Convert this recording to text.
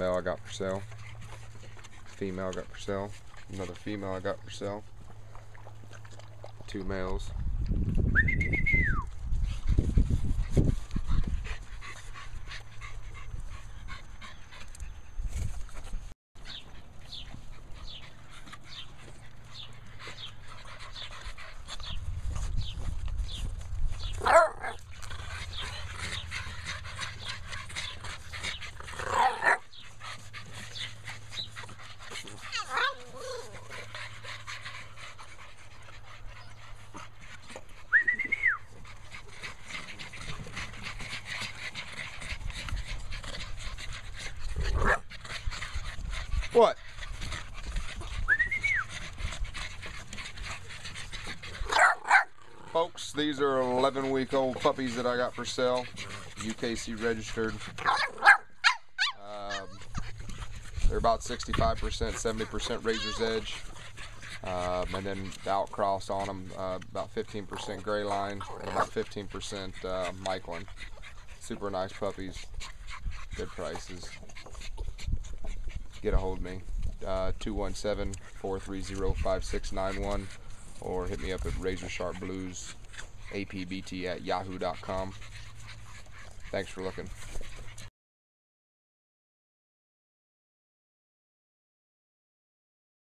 male I got for sale. Female I got for sale. Another female I got for sale. 2 males. What? Folks, these are 11-week-old puppies that I got for sale, UKC registered. They're about 65%, 70% Razor's Edge, and then the outcross on them, about 15% Gray Line, and about 15% Mikeland. Super nice puppies, good prices. Get a hold of me, 217-430-5691, or hit me up at razorsharpbluesapbt@yahoo.com. Thanks for looking.